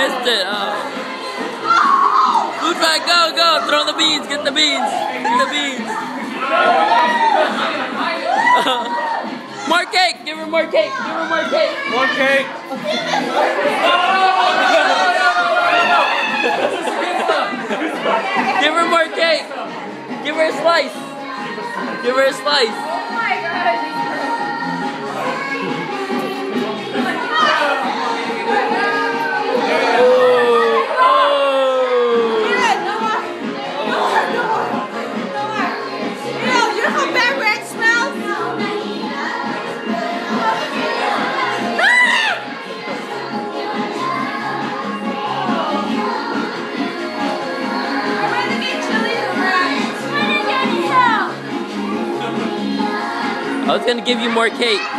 missed it. Oh. Food fight, go, go. Throw the beans. Get the beans. Get the beans. More cake. Give her more cake. Give her more cake. More cake. Give her more cake. Give her a slice. Give her a slice. Oh my gosh. I was gonna give you more cake.